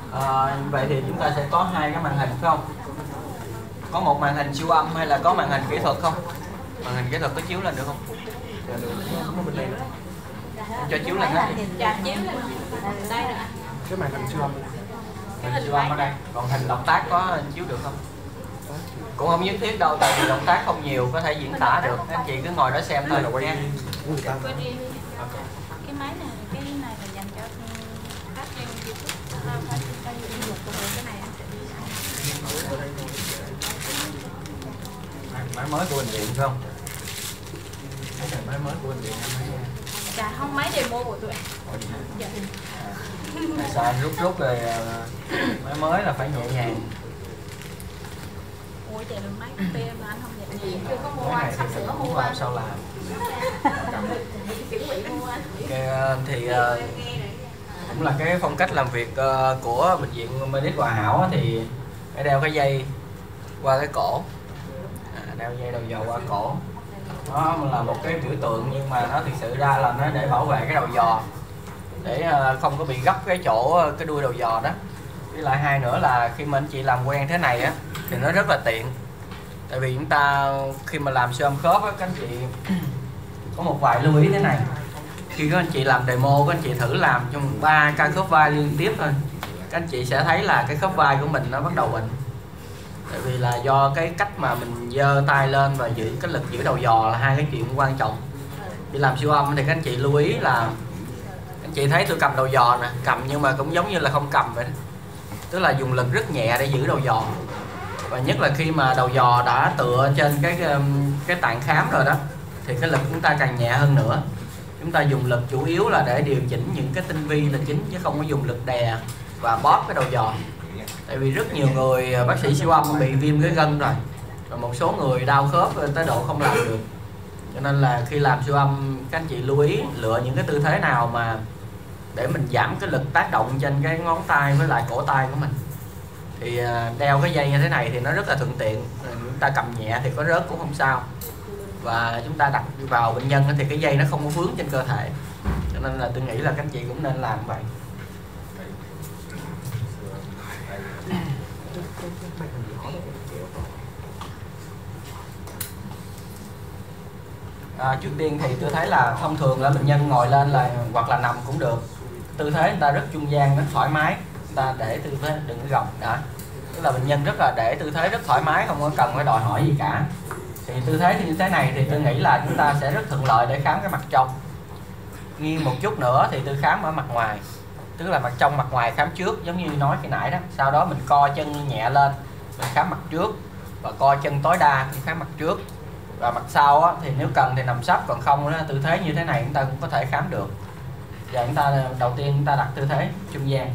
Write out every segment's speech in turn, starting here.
Vậy thì chúng ta sẽ có hai cái màn hình phải không? Có một màn hình siêu âm hay là có màn hình kỹ thuật không? Màn hình kỹ thuật có chiếu lên được không? Cho chiếu lên hết đi. Cái màn hình siêu âm. Màn hình siêu âm ở đây. Còn hình động tác có chiếu được không? Cũng không nhất thiết đâu, tại vì động tác không nhiều có thể diễn tả được. Anh chị cứ ngồi đó xem thôi nha. Cái máy này, cái này là dành cho phát trên YouTube, phát trên YouTube của mình. Cái này Máy mới của bệnh viện phải không? Cái này máy mới của bệnh viện em thấy. Dạ không, máy demo của tụi em. Dạ. Sợ anh rút rồi máy mới là phải nhẹ nhàng. Ủa chạy được máy PM mà anh không nhẹ nhàng. Chưa có mua Cái này sắp thì sửa mình mua làm sao làm. Thì cũng là cái phong cách làm việc của bệnh viện Medic Hòa Hảo thì phải đeo cái dây qua cái cổ, đeo dây đầu dò qua cổ. Nó là một cái biểu tượng nhưng mà nó thực sự ra là nó để bảo vệ cái đầu dò, để không có bị gấp cái chỗ cái đuôi đầu dò đó. Với lại hai nữa là khi mà anh chị làm quen thế này á thì nó rất là tiện, tại vì chúng ta khi mà làm siêu âm khớp á, các anh chị có một vài lưu ý thế này. Khi các anh chị làm demo, các anh chị thử làm trong 3 ca khớp vai liên tiếp thôi, các anh chị sẽ thấy là cái khớp vai của mình nó bắt đầu bệnh. Tại vì là do cái cách mà mình giơ tay lên và giữ cái lực giữ đầu dò là hai cái chuyện quan trọng. Khi làm siêu âm thì các anh chị lưu ý là anh chị thấy tôi cầm đầu dò nè, cầm nhưng mà cũng giống như là không cầm vậy đó. Tức là dùng lực rất nhẹ để giữ đầu dò. Và nhất là khi mà đầu dò đã tựa trên cái tạng khám rồi đó thì cái lực chúng ta càng nhẹ hơn nữa. Chúng ta dùng lực chủ yếu là để điều chỉnh những cái tinh vi là chính, chứ không có dùng lực đè và bóp cái đầu dò. Tại vì rất nhiều người bác sĩ siêu âm bị viêm cái gân rồi, và một số người đau khớp tới độ không làm được. Cho nên là khi làm siêu âm các anh chị lưu ý lựa những cái tư thế nào mà để mình giảm cái lực tác động trên cái ngón tay với lại cổ tay của mình. Thì đeo cái dây như thế này thì nó rất là thuận tiện, chúng ta cầm nhẹ thì có rớt cũng không sao, và chúng ta đặt vào bệnh nhân thì cái dây nó không có vướng trên cơ thể. Cho nên là tôi nghĩ là các anh chị cũng nên làm vậy. Trước tiên thì tôi thấy là thông thường là bệnh nhân ngồi lên là hoặc là nằm cũng được. Tư thế người ta rất trung gian, rất thoải mái. Người ta để tư thế đừng có gồng đã. Tức là bệnh nhân rất là để tư thế rất thoải mái, không có cần phải đòi hỏi gì cả. Thì tư thế như thế này thì tôi nghĩ là chúng ta sẽ rất thuận lợi để khám cái mặt trong. Nghiêng một chút nữa thì tôi khám ở mặt ngoài. Tức là mặt trong mặt ngoài khám trước, giống như nói khi nãy đó. Sau đó mình co chân nhẹ lên, mình khám mặt trước, và co chân tối đa cũng khám mặt trước. Và mặt sau á, thì nếu cần thì nằm sấp, còn không đó, tư thế như thế này chúng ta cũng có thể khám được. Và chúng ta đầu tiên chúng ta đặt tư thế trung gian.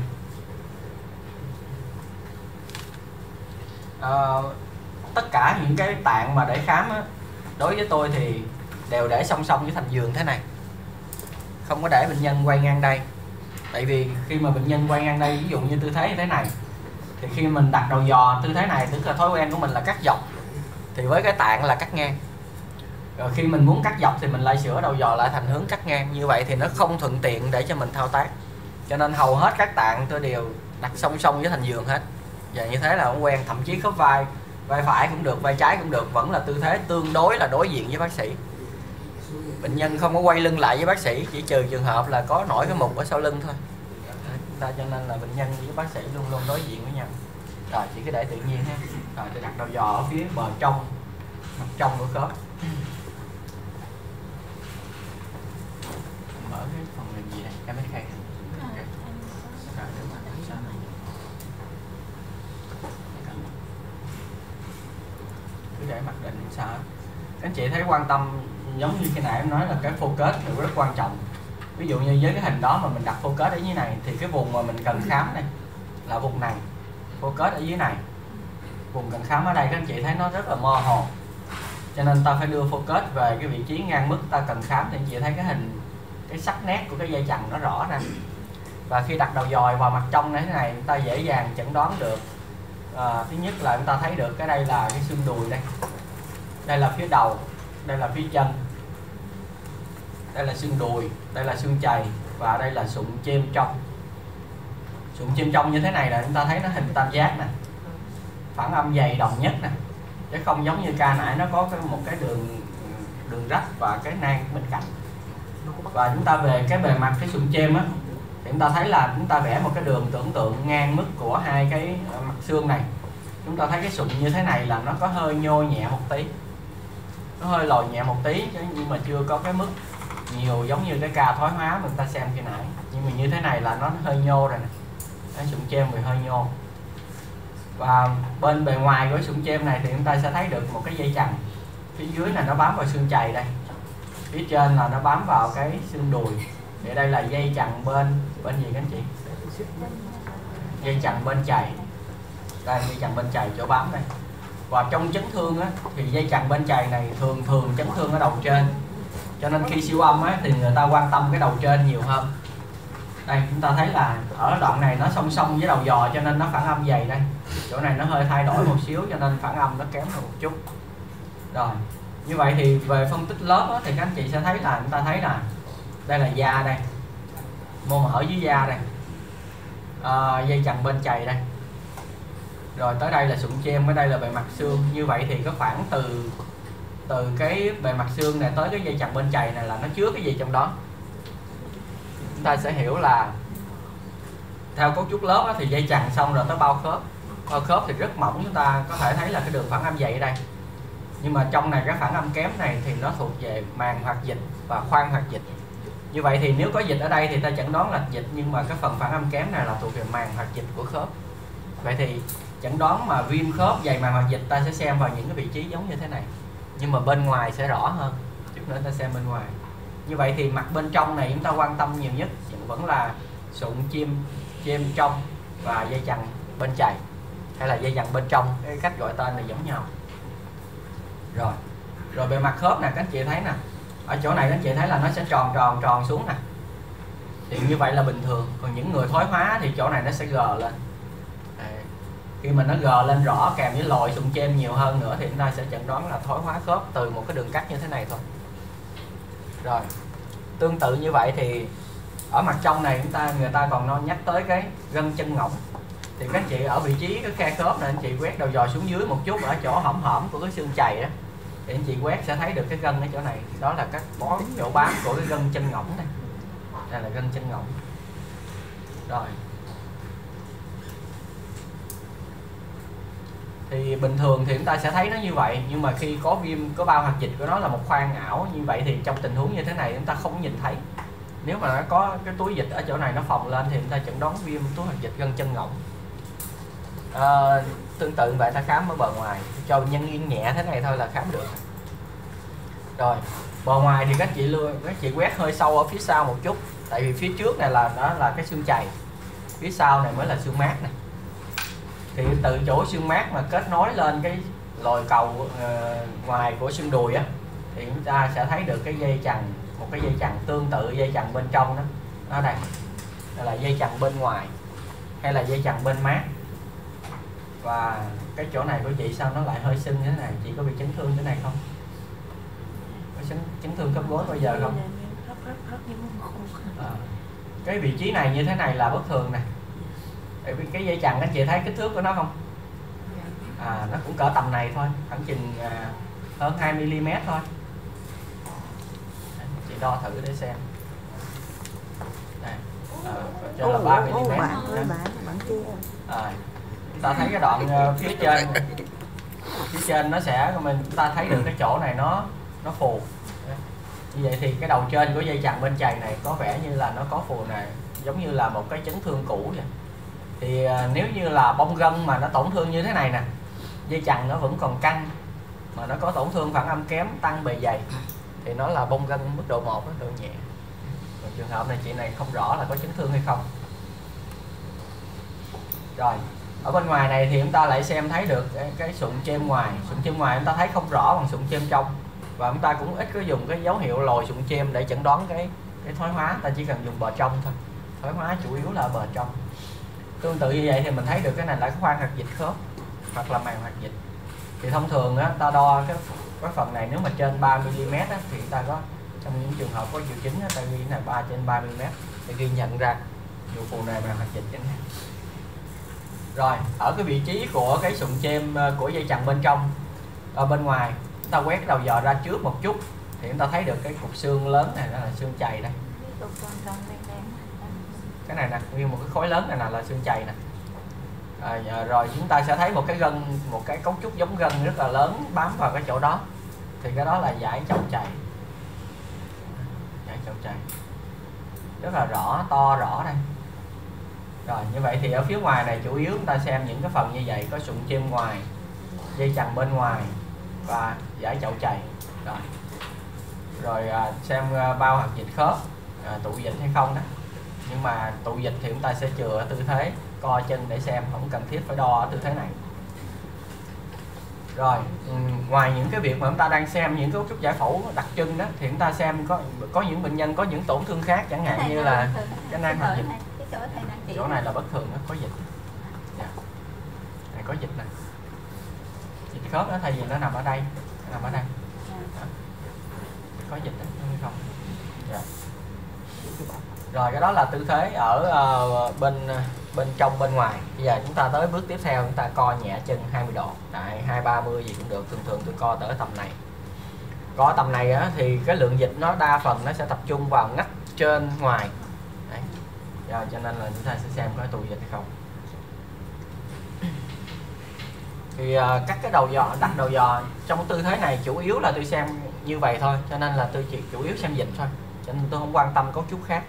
Tất cả những cái tạng mà để khám á, đối với tôi thì đều để song song với thành giường thế này, không có để bệnh nhân quay ngang đây. Tại vì khi mà bệnh nhân quay ngang đây, ví dụ như tư thế như thế này, thì khi mình đặt đầu dò tư thế này, tức là thói quen của mình là cắt dọc, thì với cái tạng là cắt ngang. Rồi khi mình muốn cắt dọc thì mình lại sửa đầu dò lại thành hướng cắt ngang. Như vậy thì nó không thuận tiện để cho mình thao tác. Cho nên hầu hết các tạng tôi đều đặt song song với thành giường hết. Và như thế là cũng quen. Thậm chí khớp vai, vai phải cũng được, vai trái cũng được, vẫn là tư thế tương đối là đối diện với bác sĩ. Bệnh nhân không có quay lưng lại với bác sĩ, chỉ trừ trường hợp là có nổi cái mục ở sau lưng thôi. Cho nên là bệnh nhân với bác sĩ luôn luôn đối diện với nhau. Rồi chỉ cứ để tự nhiên ha. Rồi tôi đặt đầu dò ở phía bờ trong, mặt trong của khớp. Mở cái phần mềm gì đây? Em thấy khai. Cứ để mặc định sao. Các anh chị thấy quan tâm, giống như khi nãy em nói là cái focus thì rất quan trọng. Ví dụ như với cái hình đó mà mình đặt focus ở dưới này thì cái vùng mà mình cần khám này là vùng này, focus ở dưới này. Vùng cần khám ở đây các anh chị thấy nó rất là mơ hồ. Cho nên ta phải đưa focus về cái vị trí ngang mức ta cần khám thì anh chị thấy cái hình, cái sắc nét của cái dây chằng nó rõ ra. Và khi đặt đầu dòi vào mặt trong như thế này, chúng ta dễ dàng chẩn đoán được. Thứ nhất là chúng ta thấy được cái đây là cái xương đùi đây. Đây là phía đầu, đây là phía chân. Đây là xương đùi, đây là xương chày và đây là sụn chêm trong. Sụn chim trong như thế này là chúng ta thấy nó hình tam giác nè, phản âm dày đồng nhất nè, chứ không giống như ca nãy nó có một cái đường rách và cái nang bên cạnh. Và chúng ta về cái bề mặt cái sụn chêm á, thì chúng ta thấy là chúng ta vẽ một cái đường tưởng tượng ngang mức của hai cái mặt xương này. Chúng ta thấy cái sụn như thế này là nó có hơi nhô nhẹ một tí, nó hơi lồi nhẹ một tí, nhưng mà chưa có cái mức nhiều giống như cái ca thoái hóa mà chúng ta xem khi nãy. Nhưng mà như thế này là nó hơi nhô rồi nè, cái sụn chêm thì hơi nhô. Và bên bề ngoài của sụn chêm này thì chúng ta sẽ thấy được một cái dây chằng, phía dưới này nó bám vào xương chày đây, phía trên là nó bám vào cái xương đùi. Thì đây là dây chằng bên gì các anh chị? Dây chằng bên chày. Đây, dây chằng bên chày chỗ bám đây. Và trong chấn thương á, thì dây chằng bên chày này thường chấn thương ở đầu trên, cho nên khi siêu âm á, thì người ta quan tâm cái đầu trên nhiều hơn. Đây chúng ta thấy là ở đoạn này nó song song với đầu giò, cho nên nó phản âm dày đây. Chỗ này nó hơi thay đổi một xíu, cho nên phản âm nó kém hơn một chút. Rồi như vậy thì về phân tích lớp á, thì các anh chị sẽ thấy là chúng ta thấy là đây là da đây, mô mỡ dưới da đây, dây chằng bên chày đây, rồi tới đây là sụn chêm, ở đây là bề mặt xương. Như vậy thì có khoảng từ cái bề mặt xương này tới cái dây chằng bên chày này là nó chứa cái gì trong đó. Chúng ta sẽ hiểu là theo cấu trúc lớp á, thì dây chằng xong rồi tới bao khớp thì rất mỏng, chúng ta có thể thấy là cái đường phản âm dày ở đây. Nhưng mà trong này cái phản âm kém này thì nó thuộc về màng hoạt dịch và khoang hoạt dịch. Như vậy thì nếu có dịch ở đây thì ta chẩn đoán là dịch, nhưng mà cái phần phản âm kém này là thuộc về màng hoạt dịch của khớp. Vậy thì chẩn đoán mà viêm khớp dày màng hoạt dịch ta sẽ xem vào những cái vị trí giống như thế này, nhưng mà bên ngoài sẽ rõ hơn. Chút nữa ta xem bên ngoài. Như vậy thì mặt bên trong này chúng ta quan tâm nhiều nhất vẫn là sụn chêm trong và dây chằng bên chày, hay là dây chằng bên trong, cái cách gọi tên này giống nhau. Rồi bề mặt khớp nè, các anh chị thấy nè, ở chỗ này các anh chị thấy là nó sẽ tròn xuống nè, thì như vậy là bình thường. Còn những người thoái hóa thì chỗ này nó sẽ gờ lên. Khi mà nó gờ lên rõ kèm với lồi sụn chêm nhiều hơn nữa thì chúng ta sẽ chẩn đoán là thoái hóa khớp từ một cái đường cắt như thế này thôi. Rồi tương tự như vậy thì ở mặt trong này người ta còn nhắc tới cái gân chân ngỗng. Thì các anh chị ở vị trí cái khe khớp này, anh chị quét đầu dò xuống dưới một chút, ở chỗ hõm của cái xương chày đó, thì anh chị quét sẽ thấy được cái gân ở chỗ này. Đó là các chỗ bám của cái gân chân ngỗng này. Đây là gân chân ngỗng. Rồi thì bình thường thì chúng ta sẽ thấy nó như vậy, nhưng mà khi có viêm, có bao hoạt dịch của nó là một khoang ảo như vậy thì trong tình huống như thế này chúng ta không nhìn thấy. Nếu mà nó có cái túi dịch ở chỗ này nó phồng lên thì chúng ta chẩn đoán viêm túi hoạt dịch gân chân ngỗng. Tương tự vậy ta khám ở bờ ngoài cho nhân yên nhẹ thế này thôi là khám được. Rồi bờ ngoài thì các chị quét hơi sâu ở phía sau một chút, tại vì phía trước này là nó là cái xương chày, phía sau này mới là xương mát này. Thì từ chỗ xương mát mà kết nối lên cái lồi cầu ngoài của xương đùi á, thì chúng ta sẽ thấy được cái dây chằng, một cái dây chằng tương tự dây chằng bên trong đó. Ở đây là dây chằng bên ngoài hay là dây chằng bên mát. Và cái chỗ này của chị sao nó lại hơi sưng như thế này? Chị có bị chấn thương thế này không? Có chấn thương khớp gối bao giờ không? Cái vị trí này như thế này là bất thường nè. Tại vì cái dây chằng anh chị thấy kích thước của nó không? Nó cũng cỡ tầm này thôi, khoảng chừng hơn 2 mm thôi. Chị đo thử để xem. Đây, cho là 3 mm. Chúng ta thấy cái đoạn phía trên nó sẽ chúng ta thấy được cái chỗ này nó phù. Như vậy thì cái đầu trên của dây chằng bên chày này có vẻ như là nó có phù này, giống như là một cái chấn thương cũ vậy. Thì nếu như là bong gân mà nó tổn thương như thế này nè, dây chằng nó vẫn còn căng mà nó có tổn thương phản âm kém, tăng bề dày, thì nó là bong gân mức độ 1, mức độ nhẹ. Còn trường hợp này chị này không rõ là có chấn thương hay không. Rồi ở bên ngoài này thì chúng ta lại xem thấy được cái sụn chêm ngoài. Sụn chêm ngoài chúng ta thấy không rõ bằng sụn chêm trong, và chúng ta cũng ít có dùng cái dấu hiệu lồi sụn chêm để chẩn đoán cái thoái hóa. Ta chỉ cần dùng bờ trong thôi, thoái hóa chủ yếu là bờ trong. Tương tự như vậy thì mình thấy được cái này là cái khoang hoạt dịch khớp hoặc là màng hoạt dịch. Thì thông thường á, ta đo cái phần này nếu mà trên 3 mm á, thì ta có trong những trường hợp có triệu chứng á, ta ghi là 3/3 mm để ghi nhận ra Vụ phù nề bàng hoặc dịch chẳng hạn. Rồi ở cái vị trí của cái sụn chêm của dây chằng bên trong, ở bên ngoài chúng ta quét đầu dò ra trước một chút thì chúng ta thấy được cái cục xương lớn này, đó là xương chày đây. Cái này nè, nguyên một cái khối lớn này là xương chày nè. Rồi chúng ta sẽ thấy một cái gân, một cái cấu trúc giống gân rất là lớn bám vào cái chỗ đó, thì cái đó là dải chậu chày. Dải chậu chày rất là rõ, to rõ đây. Rồi như vậy thì ở phía ngoài này chủ yếu chúng ta xem những cái phần như vậy, có sụn chêm ngoài, dây chằng bên ngoài và dải chậu chày. Rồi xem bao hạt dịch khớp, tụ dịch hay không đó. Nhưng mà tụ dịch thì chúng ta sẽ chừa ở tư thế co chân để xem, không cần thiết phải đo ở tư thế này. Rồi ngoài những cái việc mà chúng ta đang xem những cấu trúc giải phẫu đặc trưng đó, thì chúng ta xem có những bệnh nhân có những tổn thương khác, chẳng hạn như là cái nang hạt dịch. Chỗ này là bất thường đó, có dịch. Này có dịch nè, dịch khớp đó, thay vì nó nằm ở đây, nó nằm ở đây. Đó. Có dịch đó, hay không? Rồi cái đó là tư thế ở bên trong bên ngoài. Bây giờ chúng ta tới bước tiếp theo, chúng ta co nhẹ chân 20 độ, tại 2-30 gì cũng được, thường tôi co tới tầm này. Co tầm này á, thì cái lượng dịch nó đa phần nó sẽ tập trung vào ngách trên ngoài. Đấy. Rồi, cho nên là chúng ta sẽ xem có tụ dịch hay không. Thì các cái đầu dò, đặt đầu dò trong tư thế này chủ yếu là tôi xem như vậy thôi, cho nên là tôi chỉ chủ yếu xem dịch thôi, cho nên tôi không quan tâm cấu trúc khác.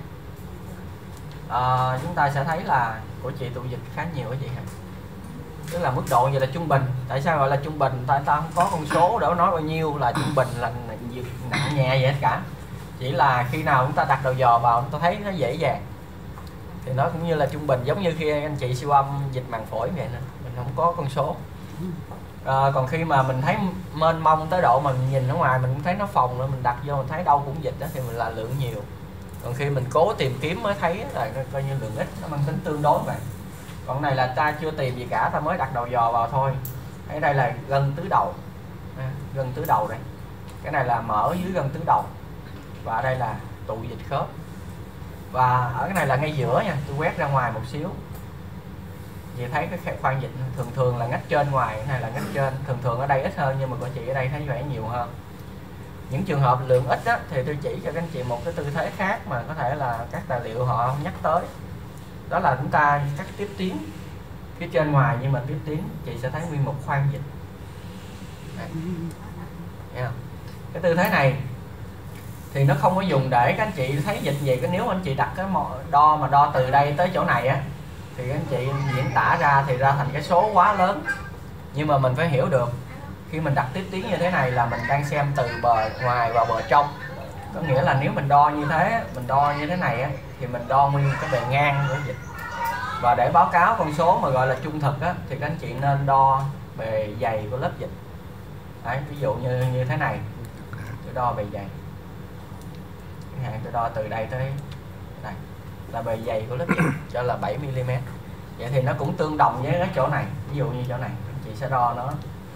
Chúng ta sẽ thấy là của chị tụ dịch khá nhiều cái chị hả? Tức là mức độ như là trung bình. Tại sao gọi là trung bình? Tại ta không có con số để nói bao nhiêu là trung bình, là nặng nhẹ vậy hết cả. Chỉ là khi nào chúng ta đặt đầu dò vào, chúng ta thấy nó dễ dàng thì nó cũng như là trung bình, giống như khi anh chị siêu âm dịch màng phổi vậy nè, mình không có con số. Còn khi mà mình thấy mênh mông tới độ mà mình nhìn ở ngoài mình cũng thấy nó phồng nữa, mình đặt vô mình thấy đâu cũng dịch đó, thì mình là lượng nhiều. Còn khi mình cố tìm kiếm mới thấy là coi như lượng ít, nó mang tính tương đối vậy. Còn này là ta chưa tìm gì cả, ta mới đặt đầu dò vào thôi. Ở đây là gân tứ đầu, gân tứ đầu đây. Cái này là mỡ dưới gân tứ đầu, và ở đây là tụ dịch khớp. Và ở cái này là ngay giữa nha, tôi quét ra ngoài một xíu. Chị thấy cái khoang dịch thường là ngách trên ngoài, cái này là ngách trên, thường ở đây ít hơn, nhưng mà của chị ở đây thấy vẻ nhiều hơn. Những trường hợp lượng ít á, thì tôi chỉ cho các anh chị một cái tư thế khác mà có thể là các tài liệu họ không nhắc tới. Đó là chúng ta cắt tiếp tuyến phía trên ngoài, nhưng mà tiếp tuyến chị sẽ thấy nguyên một khoang dịch. Đấy. Thấy không? Cái tư thế này thì nó không có dùng để các anh chị thấy dịch gì. Nếu anh chị đặt cái đo từ đây tới chỗ này á, thì các anh chị diễn tả ra thì ra thành cái số quá lớn. Nhưng mà mình phải hiểu được khi mình đặt tiếp tuyến như thế này là mình đang xem từ bờ ngoài vào bờ trong. Có nghĩa là nếu mình đo như thế, mình đo như thế này á, thì mình đo nguyên cái bề ngang của dịch. Và để báo cáo con số mà gọi là trung thực á, thì các anh chị nên đo bề dày của lớp dịch. Đấy, ví dụ như thế này, tôi đo bề dày. Chẳng hạn tôi đo từ đây tới đây là bề dày của lớp dịch, cho là 7 mm. Vậy thì nó cũng tương đồng với cái chỗ này. Ví dụ như chỗ này, chị sẽ đo nó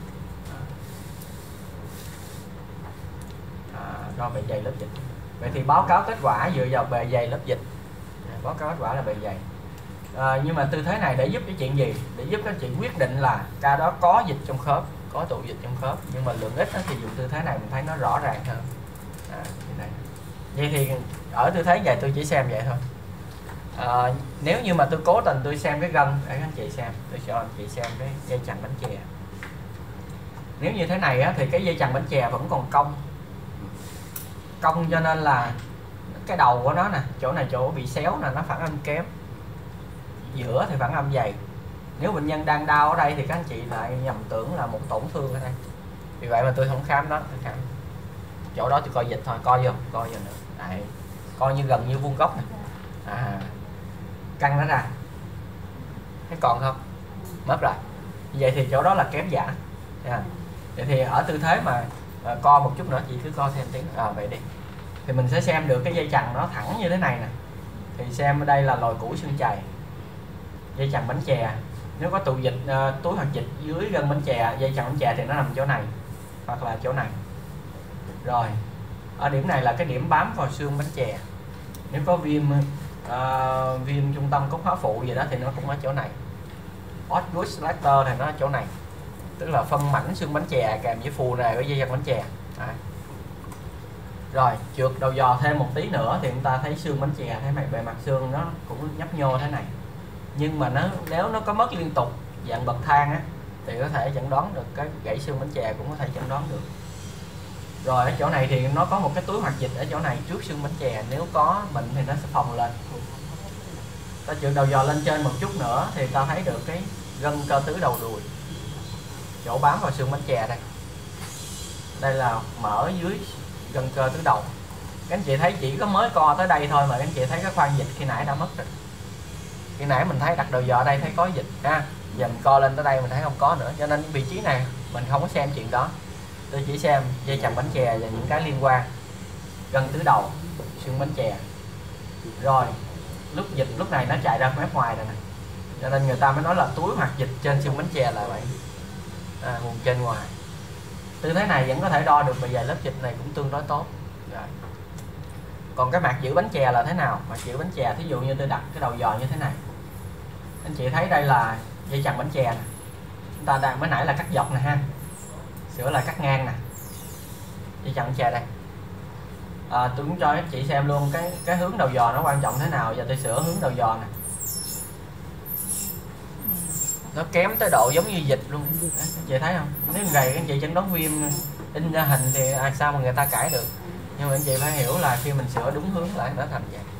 đo bề dày lớp dịch. Vậy thì báo cáo kết quả dựa vào bề dày lớp dịch. Báo cáo kết quả là bề dày. Nhưng mà tư thế này để giúp cái chuyện gì? Để giúp các chị quyết định là ca đó có dịch trong khớp, có tụ dịch trong khớp. Nhưng mà lượng ít thì dùng tư thế này mình thấy nó rõ ràng hơn. Vậy thì ở tư thế vậy tôi chỉ xem vậy thôi. Nếu như mà tôi cố tình tôi xem cái gân để các anh chị xem, tôi cho anh chị xem cái dây chằng bánh chè. Nếu như thế này á, thì cái dây chằng bánh chè vẫn còn cong, cho nên là cái đầu của nó nè, chỗ này chỗ bị xéo nè, nó phản âm kém. Giữa thì phản âm dày. Nếu bệnh nhân đang đau ở đây thì các anh chị lại nhầm tưởng là một tổn thương ở đây. Vì vậy mà tôi không khám đó, tôi khám chỗ đó tôi coi dịch thôi, coi vô nữa. Đấy, coi như gần như vuông góc này. Căng nó ra, thấy còn không? Mất rồi. Vậy thì chỗ đó là kém giãn. Vậy thì ở tư thế mà co một chút nữa, chị cứ co thêm tiếng. Vậy đi. Thì mình sẽ xem được cái dây chằng nó thẳng như thế này nè. Thì xem ở đây là lồi củ xương chày, dây chằng bánh chè. Nếu có tụ dịch, túi hoạt dịch dưới gân bánh chè, dây chằng bánh chè thì nó nằm chỗ này hoặc là chỗ này. Rồi ở điểm này là cái điểm bám vào xương bánh chè. Nếu có viêm viêm trung tâm cốt hóa phụ gì đó thì nó cũng ở chỗ này. Osgood Latter thì nó ở chỗ này, tức là phân mảnh xương bánh chè kèm với phù nề của dây chằng bánh chè. Rồi trượt đầu giò thêm một tí nữa thì chúng ta thấy xương bánh chè, thấy bề mặt xương nó cũng nhấp nhô thế này, nhưng mà nếu nó có mất liên tục dạng bậc thang á thì có thể chẩn đoán được cái gãy xương bánh chè, cũng có thể chẩn đoán được. Rồi ở chỗ này thì nó có một cái túi hoạt dịch ở chỗ này trước xương bánh chè, nếu có bệnh thì nó sẽ phồng lên. Ta trượt đầu giò lên trên một chút nữa thì ta thấy được cái gân cơ tứ đầu đùi, chỗ bám vào xương bánh chè đây. Đây là mở dưới gân cơ tứ đầu. Các anh chị thấy chỉ có mới co tới đây thôi mà các anh chị thấy cái khoang dịch khi nãy đã mất rồi. Khi nãy mình thấy đặt đầu giò đây thấy có dịch ha, giờ mình co lên tới đây mình thấy không có nữa, cho nên vị trí này mình không có xem chuyện đó. Tôi chỉ xem dây chằng bánh chè và những cái liên quan, gân tứ đầu, xương bánh chè. Rồi lúc dịch lúc này nó chạy ra mép ngoài rồi nè, cho nên người ta mới nói là túi hoạt dịch trên xương bánh chè là vậy, vùng trên ngoài. Tư thế này vẫn có thể đo được bề dày lớp dịch này cũng tương đối tốt. Rồi. Còn cái mạc giữ bánh chè là thế nào? Mạc giữ bánh chè thí dụ như tôi đặt cái đầu giò như thế này, anh chị thấy đây là dây chằng bánh chè nè, chúng ta đang mới nãy là cắt dọc nè ha, sửa lại cắt ngang nè, dây chằng bánh chè đây. Tôi cũng cho các chị xem luôn cái hướng đầu giò nó quan trọng thế nào. Giờ tôi sửa hướng đầu giò nè, nó kém tới độ giống như dịch luôn. Các chị thấy không? Nếu gầy các chị chẩn đoán viêm in ra hình thì sao mà người ta cãi được. Nhưng mà anh chị phải hiểu là khi mình sửa đúng hướng lại nó thành vậy.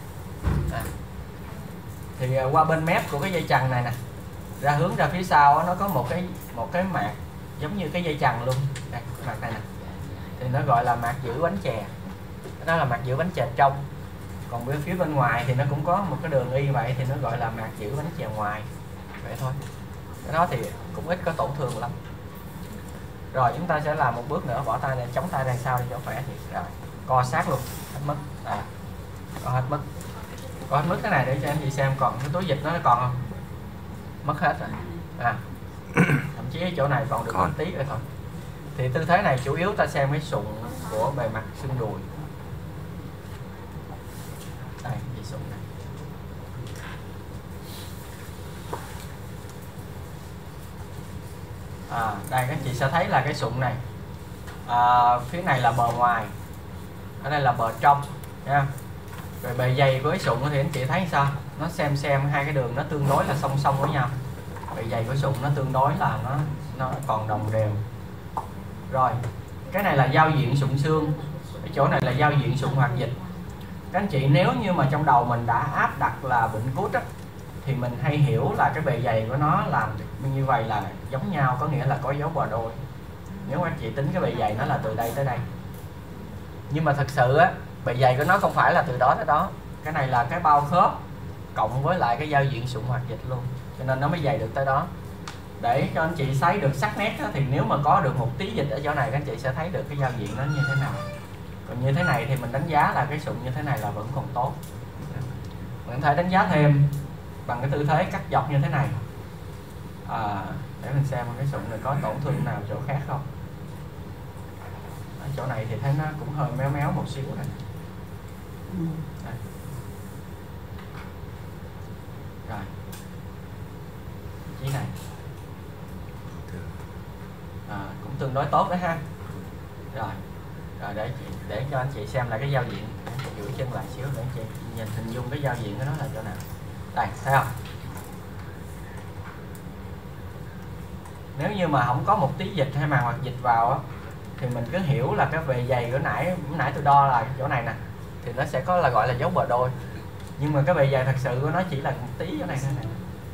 Thì qua bên mép của cái dây chằng này nè, ra hướng ra phía sau nó có một cái mạc giống như cái dây chằng luôn. Đây, cái mạc này nè, thì nó gọi là mạc giữ bánh chè. Đó là mạc giữ bánh chè trong. Còn bên phía bên ngoài thì nó cũng có một cái đường y vậy, thì nó gọi là mạc giữ bánh chè ngoài. Vậy thôi. Cái đó thì cũng ít có tổn thương lắm. Rồi chúng ta sẽ làm một bước nữa, bỏ tay ra, chống tay ra sau để cho khỏe. Thì rồi co sát luôn, hết mất. Co hết mất. Co hết mất cái này để cho anh chị xem còn cái túi dịch nó còn không? Mất hết rồi. Thậm chí ở chỗ này còn được một tí nữa thôi. Thì tư thế này chủ yếu ta xem cái sụn của bề mặt xương đùi. Đây, cái sụn này. Đây các chị sẽ thấy là cái sụn này, phía này là bờ ngoài, ở đây là bờ trong nha. Rồi bề dày của cái sụn thì anh chị thấy sao, nó xem hai cái đường nó tương đối là song song với nhau. Bề dày của sụn nó tương đối là nó còn đồng đều. Rồi cái này là giao diện sụn xương, cái chỗ này là giao diện sụn hoạt dịch. Các anh chị nếu như mà trong đầu mình đã áp đặt là bệnh gút á, thì mình hay hiểu là cái bề dày của nó làm như vậy là giống nhau, có nghĩa là có dấu bò đôi. Nếu anh chị tính cái bề dày nó là từ đây tới đây, nhưng mà thật sự á, bề dày của nó không phải là từ đó tới đó. Cái này là cái bao khớp cộng với lại cái giao diện sụn hoạt dịch luôn, cho nên nó mới dày được tới đó. Để cho anh chị thấy được sắc nét á, thì nếu mà có được một tí dịch ở chỗ này, các anh chị sẽ thấy được cái giao diện nó như thế nào. Còn như thế này thì mình đánh giá là cái sụn như thế này là vẫn còn tốt. Mình có thể đánh giá thêm bằng cái tư thế cắt dọc như thế này, để mình xem cái sụn này có tổn thương nào chỗ khác không. Ở chỗ này thì thấy nó cũng hơi méo méo một xíu này. Đây. Rồi vị trí này cũng tương đối tốt đấy ha. Rồi để cho anh chị xem lại cái giao diện, giữ chân lại xíu để anh chị nhìn hình dung cái giao diện của nó là chỗ nào. Đây, thấy không? Nếu như mà không có một tí dịch hay màng hoạt dịch vào á, thì mình cứ hiểu là cái bề dày của nãy tôi đo là chỗ này nè, thì nó sẽ có là gọi là dấu bờ đôi. Nhưng mà cái bề dày thật sự của nó chỉ là một tí chỗ này thôi nè.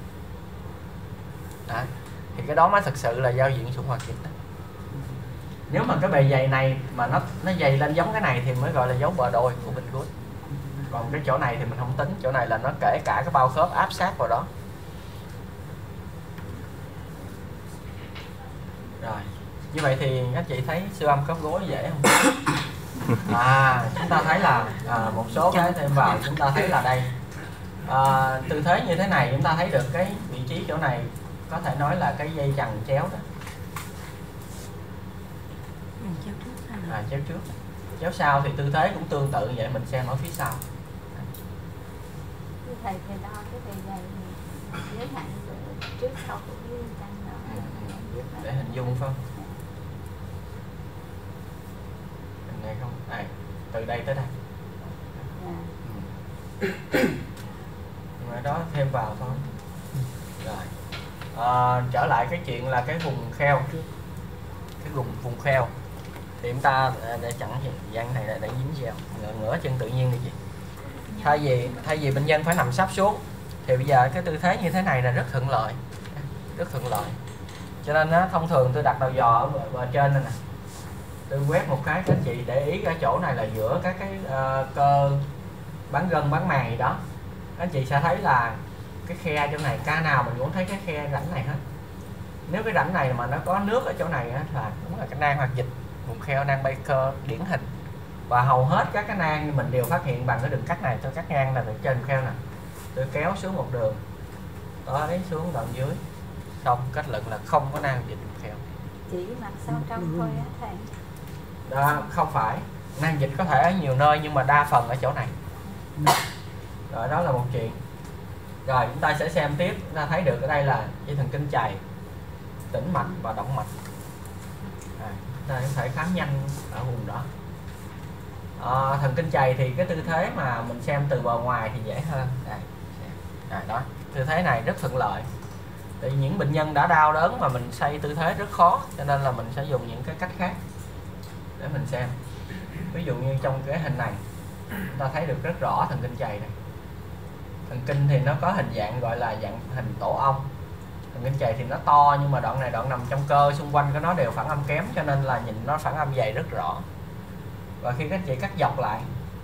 Thì cái đó mới thật sự là giao diện sụn hoạt dịch đó. Nếu mà cái bề dày này mà nó dày lên giống cái này thì mới gọi là dấu bờ đôi của bệnh gút. Còn cái chỗ này thì mình không tính, chỗ này là nó kể cả cái bao khớp áp sát vào đó. Rồi, như vậy thì các chị thấy siêu âm khớp gối dễ không? Chúng ta thấy là một số cái thêm vào, chúng ta thấy là đây tư thế như thế này chúng ta thấy được cái vị trí chỗ này có thể nói là cái dây chằng chéo đó. Chéo trước, chéo sau thì tư thế cũng tương tự vậy, mình xem ở phía sau. thầy đo cái bề dày thì giới hạn trước sau của cái chân đó. Để hình dung phải không? Hình này không? À, từ đây tới đây. Nhưng mà đó thêm vào thôi. Rồi. Trở lại cái chuyện là cái vùng kheo trước. Cái vùng kheo thì chúng ta để chẳng gian này để dính vào ngửa chân tự nhiên đi chị. Thay vì bệnh nhân phải nằm sắp xuống thì bây giờ cái tư thế như thế này là rất thuận lợi, cho nên á, thông thường tôi đặt đầu giò ở bờ trên này nè, tôi quét một cái, các anh chị để ý cái chỗ này là giữa các cái cơ bán gân bán màng gì đó, các anh chị sẽ thấy là cái khe chỗ này, ca nào mình cũng thấy cái khe rãnh này hết. Nếu cái rãnh này mà nó có nước ở chỗ này á, là đúng là cái nang hoạt dịch vùng kheo, nang Baker điển hình. Và hầu hết các cái nang mình đều phát hiện bằng cái đường cắt này. Tôi cắt ngang là từ trên kheo nè, tôi kéo xuống một đường tới xuống đoạn dưới, xong kết luận là không có nang dịch vùng kheo. Chỉ mặt sau trong thôi á thầy. Đó, không phải, nang dịch có thể ở nhiều nơi nhưng mà đa phần ở chỗ này. Rồi đó là một chuyện. Rồi chúng ta sẽ xem tiếp, chúng ta thấy được ở đây là dây thần kinh chày, tĩnh mạch và động mạch. Chúng ta có thể khám nhanh ở vùng đó. Thần kinh chày thì cái tư thế mà mình xem từ bờ ngoài thì dễ hơn. Đây, đó, tư thế này rất thuận lợi. Thì những bệnh nhân đã đau đớn mà mình xoay tư thế rất khó, cho nên là mình sẽ dùng những cái cách khác để mình xem. Ví dụ như trong cái hình này, chúng ta thấy được rất rõ thần kinh chày này. Thần kinh thì nó có hình dạng gọi là dạng hình tổ ong. Thần kinh chày thì nó to nhưng mà đoạn này đoạn nằm trong cơ, xung quanh của nó đều phản âm kém, cho nên là nhìn nó phản âm dày rất rõ. Và khi các chị cắt dọc lại,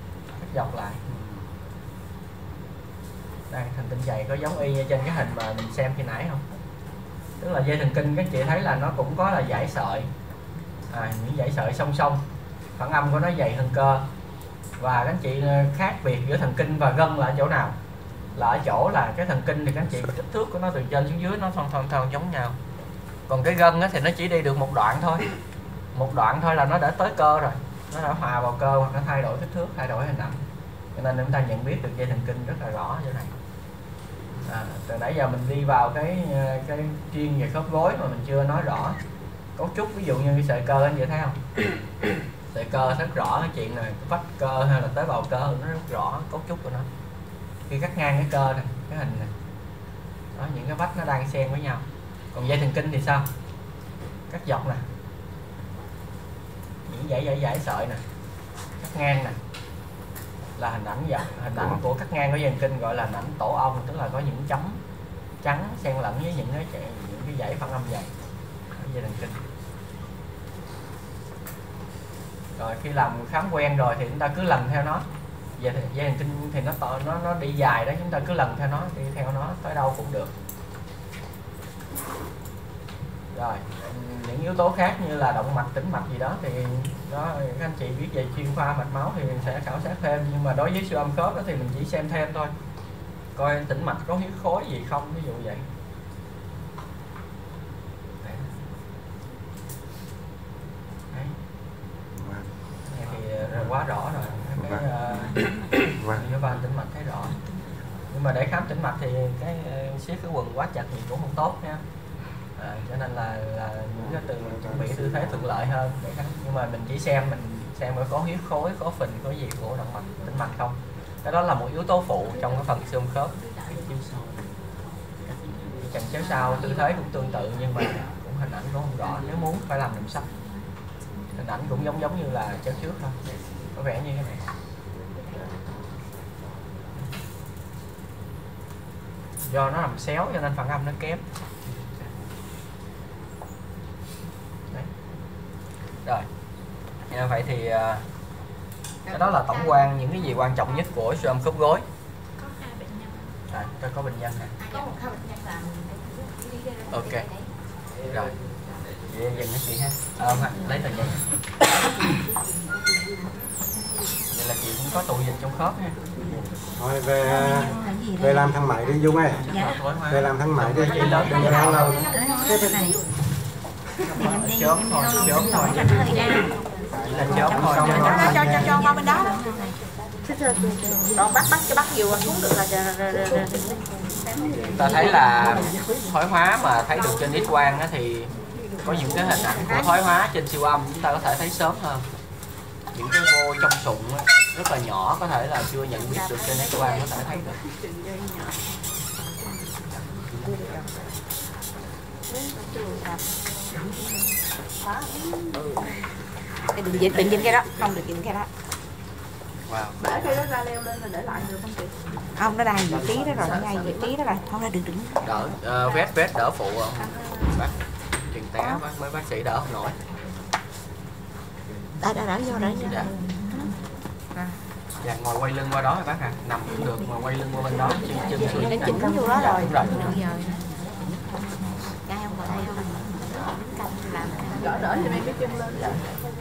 đây thần kinh chày có giống y như trên cái hình mà mình xem khi nãy không? Tức là dây thần kinh các chị thấy là nó cũng có là dải sợi, những dải sợi song song, phản âm của nó dày hơn cơ. Và các chị khác biệt giữa thần kinh và gân là ở chỗ nào? Là ở chỗ là cái thần kinh thì các chị kích thước của nó từ trên xuống dưới nó thon giống nhau. Còn cái gân thì nó chỉ đi được một đoạn thôi là nó đã tới cơ rồi, nó đã hòa vào cơ hoặc nó thay đổi kích thước, thay đổi hình ảnh. Cho nên chúng ta nhận biết được dây thần kinh rất là rõ chỗ này. Từ nãy giờ mình đi vào cái chuyên về khớp gối mà mình chưa nói rõ cấu trúc. Ví dụ như cái sợi cơ anh chị thấy không? Sợi cơ rất rõ cái chuyện này, vách cơ hay là tế bào cơ nó rất rõ cấu trúc của nó. Khi cắt ngang cái cơ này, cái hình này đó, những cái vách nó đang xen với nhau. Còn dây thần kinh thì sao? Cắt dọc nè, những dải sợi nè, cắt ngang nè, là hình ảnh của cắt ngang của dây thần kinh gọi là hình ảnh tổ ong, tức là có những chấm trắng xen lẫn với những cái dải phản âm dày ở dây thần kinh. Rồi khi làm khám quen rồi thì chúng ta cứ lần theo nó. Dây thần kinh thì nó đi dài đó, chúng ta cứ lần theo nó, đi theo nó tới đâu cũng được. Rồi những yếu tố khác như là động mạch, tĩnh mạch gì đó thì đó, các anh chị biết về chuyên khoa mạch máu thì mình sẽ khảo sát thêm. Nhưng mà đối với siêu âm khớp đó thì mình chỉ xem thêm thôi, coi tĩnh mạch có huyết khối gì không, ví dụ vậy. Đấy. Này thì quá rõ rồi. Cái van tĩnh mạch thấy rõ. Nhưng mà để khám tĩnh mạch thì cái siết cái quần quá chặt thì cũng không tốt nha. Cho nên là những cái chuẩn bị tư thế thuận lợi hơn để khám. Nhưng mà mình chỉ xem có huyết khối, có phình, có gì của động mạch, tĩnh mạch không. Cái đó là một yếu tố phụ trong cái phần xương khớp. Chằng chéo sau tư thế cũng tương tự nhưng mà cũng hình ảnh cũng không rõ. Nếu muốn phải làm nằm sấp, hình ảnh cũng giống như là chéo trước thôi, có vẻ như cái này. Do nó nằm xéo cho nên phản âm nó kém. Đấy. Rồi vậy thì cái đó là tổng quan những cái gì quan trọng nhất của siêu âm khớp gối. Có 2 bệnh nhân. Tôi có bệnh nhân nè. Có một bệnh nhân là ok. Rồi vậy dừng cái chị ha. Lấy tờ giấy. Vậy là chị cũng có tụ dịch trong khớp ha. Thôi về làm thằng Mày đi Dung ơi. Về làm thằng Mày đi, đừng có lâu lâu. Chớm thôi. Chỉ là chớm thôi. cho qua bên đó. Còn bắt cái bắt nhiều xuống được là ta thấy là thoái hóa mà thấy được trên X quang á, thì có những cái hình ảnh của thoái hóa trên siêu âm chúng ta có thể thấy sớm hơn. Những cái vô trong sụn á, rất là nhỏ, có thể là chưa nhận biết được trên X quang có thể thấy được. Đừng dính cái đó, không được dính cái đó. Wow. Để cái đó ra leo lên là để lại được không chị? Không, nó đang vị trí đó rồi, nó đang vị trí đó rồi, không ra đừng. Đỡ vết đỡ phụ không? Bác chừng té mấy bác sĩ đỡ không nổi. Đỡ vô. Dạ. Dạ, ngồi quay lưng qua đó bác à, nằm cũng được, ngồi quay lưng qua bên đó, chân xuống. Nó chỉnh vô đó rồi. Đúng rồi. Đỡ thì mấy cái chân lên rồi.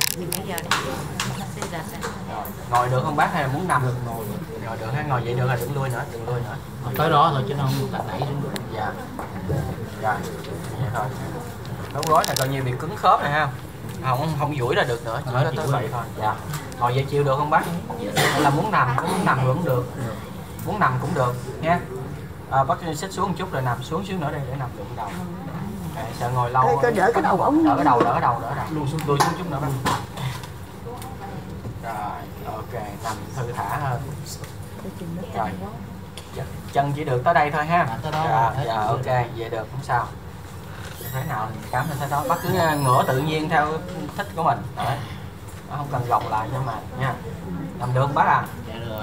Ngồi được không bác hay là muốn nằm? Ngồi được hay ngồi vậy được rồi, đừng lui nữa. Tới đó thôi chứ nó không tạt đẩy xuống. Dạ. Rồi, vậy thôi. Đấu gối là coi như bị cứng khớp này ha. Không duỗi ra được nữa, chỉ có tới vậy thôi. Dạ. Ngồi vậy chịu được không bác? Hay là muốn nằm cũng được. Muốn nằm cũng được nha. Bác xích xuống một chút rồi nằm xuống xíu nữa đây để nằm đụng đầu. Sợ ngồi lâu. Đỡ cái đầu ống. Đỡ đầu. Lùi xuống chút nữa bác. Rồi, ok, nằm thư thả hơn. Rồi. Chân chỉ được tới đây thôi ha. Dạ, ok, vậy được không sao. Thế nào cảm thấy thế đó, bác cứ ngửa tự nhiên theo thích của mình. Đấy. Nó không cần gồng lại nhưng mà nha. Làm được không bác à? Dạ được.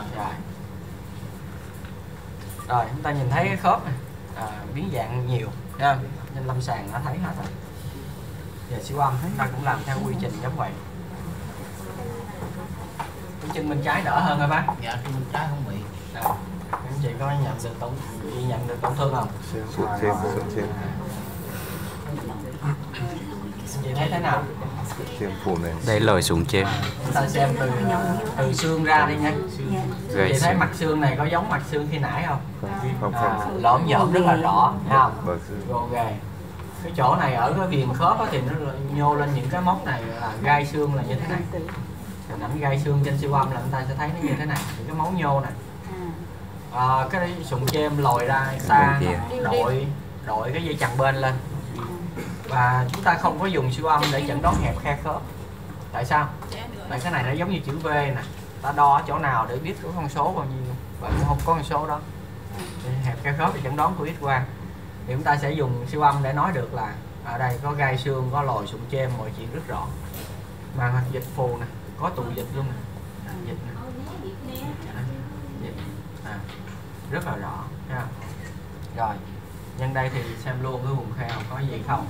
Rồi, chúng ta nhìn thấy cái khớp này, biến dạng nhiều nha. Trên lâm sàng nó thấy hết rồi. Giờ siêu âm chúng ta cũng làm theo quy trình giống vậy. Cái chân bên trái đỡ hơn hả bác? Dạ, chân bên trái không bị. Anh chị có nhận được tổn thương không? Anh chị thấy thế nào? Đây lời sụn chêm. Chúng ta xem từ xương ra đi nha. Chị thấy mặt xương này có giống mặt xương khi nãy không? Lõm nhổm rất là rõ, thấy không? Ok. Cái chỗ này ở cái viền khớp thì nó nhô lên những cái mốc này là gai xương là như thế này. Hình ảnh gai xương trên siêu âm là chúng ta sẽ thấy nó như thế này, những cái máu nhô này. Cái sụn chêm lồi ra xa, đội cái dây chằng bên lên. Và chúng ta không có dùng siêu âm để chẩn đoán hẹp khe khớp. Tại sao? Tại cái này nó giống như chữ V nè, ta đo ở chỗ nào để biết có con số bao nhiêu và cũng không có con số đó. Hẹp khe khớp thì chẩn đoán của X quang. Thì chúng ta sẽ dùng siêu âm để nói được là ở đây có gai xương, có lồi sụn chêm, mọi chuyện rất rõ. Màng hoạt dịch phù nè, có tụ dịch luôn nè, dịch nè. Rất là rõ ha. Rồi nhân đây thì xem luôn cái vùng kheo có gì không.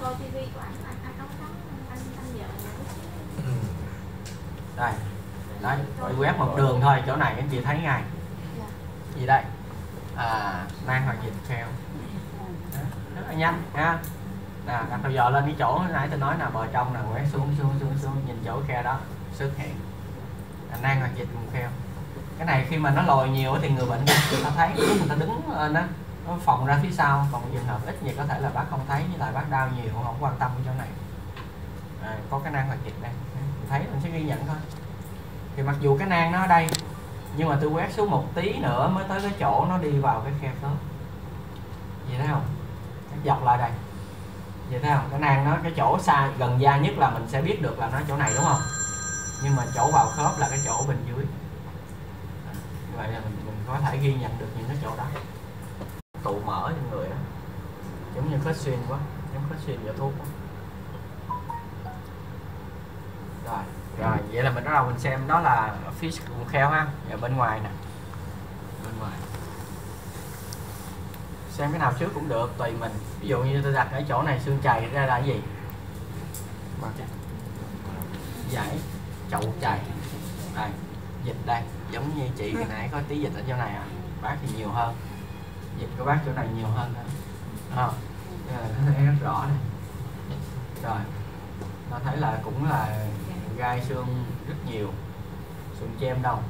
Đây đấy, gọi quét một đường thôi, chỗ này anh chị thấy ngay gì đây, nang hoạt dịch kheo rất là nhanh ha. Đặt đầu dò lên cái chỗ nãy tôi nói là bờ trong là quét xuống nhìn chỗ khe đó xuất hiện nang hoạt dịch vùng kheo. Cái này khi mà nó lồi nhiều thì người bệnh người ta thấy, người ta đứng nó phồng ra phía sau, còn trường hợp ít thì có thể là bác không thấy, như là bác đau nhiều không quan tâm chỗ này. Có cái nang hoạt dịch đây, mình thấy mình sẽ ghi nhận thôi. Thì mặc dù cái nang nó ở đây nhưng mà tôi quét xuống một tí nữa mới tới cái chỗ nó đi vào cái khe khớp. Vậy thấy không? Dọc lại đây. Vậy thấy không? Cái nang nó cái chỗ xa gần da nhất là mình sẽ biết được là nó chỗ này đúng không? Nhưng mà chỗ vào khớp là cái chỗ bên dưới. Vậy là mình có thể ghi nhận được những cái chỗ đó. Tụ mỡ trong người đó, giống như khớp xuyên quá, giống khớp xuyên vào thuốc quá. Rồi vậy là mình bắt đầu mình xem đó là phía vùng kheo ha. Và bên ngoài nè, bên ngoài xem cái nào trước cũng được tùy mình. Ví dụ như tôi đặt ở chỗ này xương chày ra là cái gì? Giải chậu chày đây, dịch đây, giống như chị hồi nãy có tí dịch ở chỗ này à, bác thì nhiều hơn, dịch của bác chỗ này nhiều hơn nữa. Nó thấy rất rõ này. Rồi nó thấy là cũng là gai xương rất nhiều, xương chêm đâu,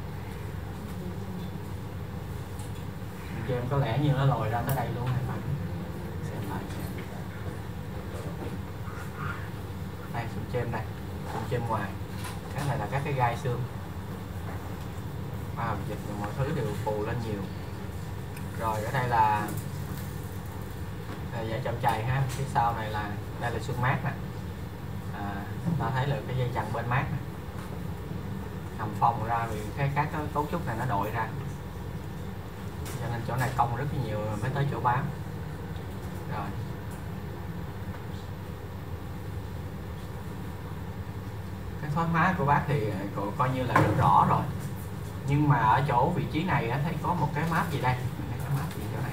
xương chêm có lẽ như nó lồi ra tới đây luôn hay bạn xem lại. Đây xương chêm đây, xương chêm ngoài, cái này là các cái gai xương. dịch mọi thứ đều phù lên nhiều. Rồi ở đây là dãy chậm chày ha, phía sau này là đây là xương mát nè, ta thấy là cái dây chằng bên mát nè, hầm phòng ra vì các cái cấu trúc này nó đội ra, cho nên chỗ này cong rất là nhiều mới tới chỗ bám. Rồi cái thoái hóa của bác thì coi như là rất rõ rồi, nhưng mà ở chỗ vị trí này thấy có một cái máp gì đây, cái máp gì chỗ này,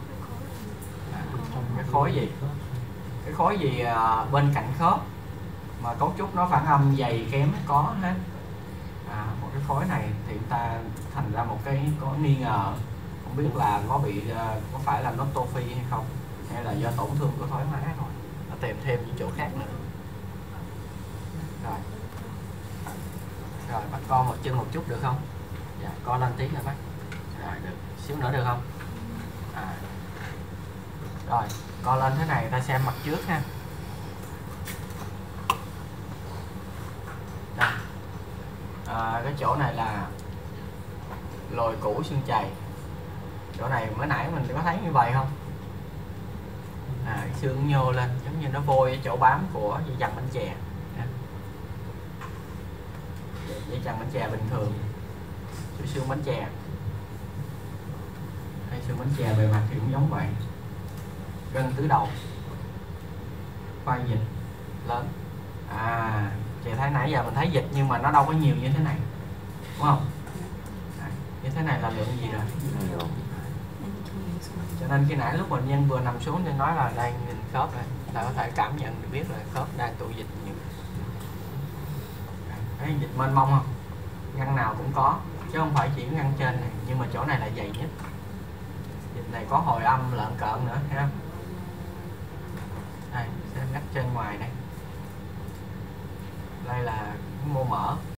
cái khối gì, cái khối gì bên cạnh khớp mà cấu trúc nó phản âm dày kém có hết. Một cái khối này thì chúng ta thành ra một cái có nghi ngờ, không biết là có bị có phải là notophy hay không, hay là do tổn thương của thoái hóa rồi, nó tìm thêm những chỗ khác nữa. Rồi bắt co một chân một chút được không? Dạ, co lên tí nữa bác. Rồi được, xíu nữa được không? Rồi co lên thế này ta xem mặt trước ha. Đây. Cái chỗ này là lồi củ xương chày. Chỗ này mới nãy mình có thấy như vậy không? Cái xương nhô lên giống như nó vôi ở chỗ bám của dây chằng bánh chè. Dây chằng bánh chè bình thường, xương bánh chè, hay xương bánh chè bề mặt thì cũng giống vậy. Gân tứ đầu, khoan dịch lớn. Chị thấy nãy giờ mình thấy dịch nhưng mà nó đâu có nhiều như thế này, đúng không? Như thế này là lượng gì rồi? Cho nên khi nãy lúc bệnh nhân vừa nằm xuống thì nói là đang nhìn khớp này, ta có thể cảm nhận được biết là khớp đang tụ dịch nhiều. Thấy dịch mênh mông không? Ngăn nào cũng có, chứ không phải chỉ ngăn trên này, nhưng mà chỗ này là dày nhất. Dịch này có hồi âm lợn cợn nữa, thấy không? Đây, xem ngách trên ngoài đây. Đây là mô mỡ.